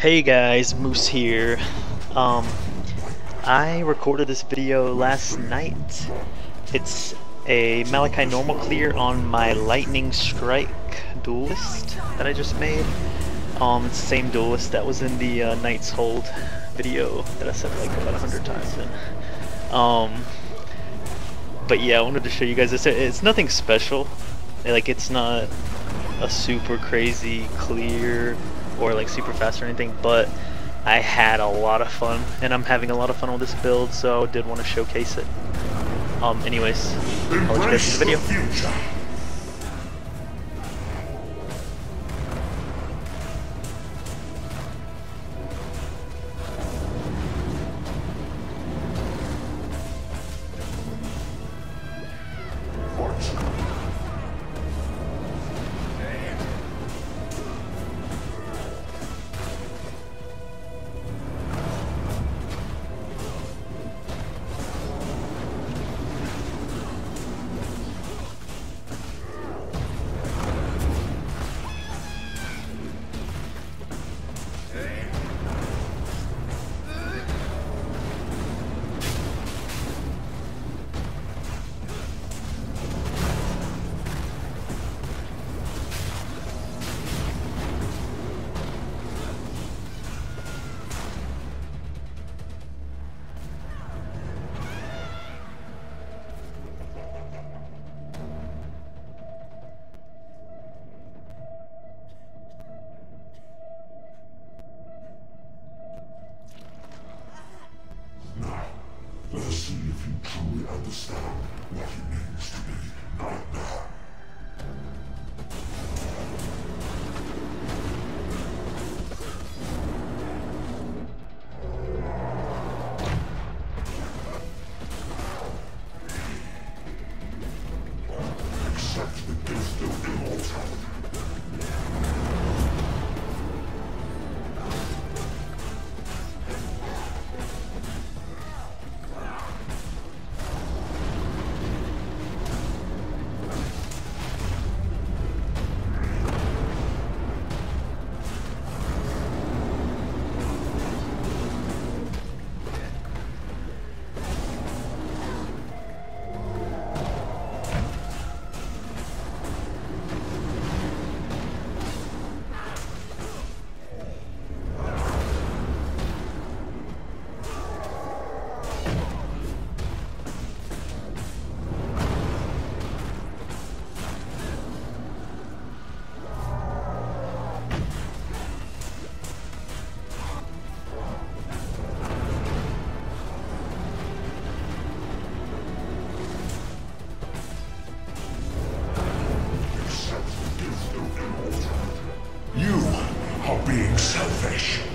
Hey guys, Moose here. I recorded this video last night. It's a Malachai normal clear on my Lightning Strike duelist that I just made. It's the same duelist that was in the Knight's Hold video that I said like about 100 times in. But yeah, I wanted to show you guys this. It's nothing special. Like, it's not a super crazy clear or like super fast or anything, but I had a lot of fun and I'm having a lot of fun with this build, so I did want to showcase it. Anyways, I'll let you guys see the video. Let's see if you truly understand what it means to be nightmare. Accept the gift of immortality. You are being selfish.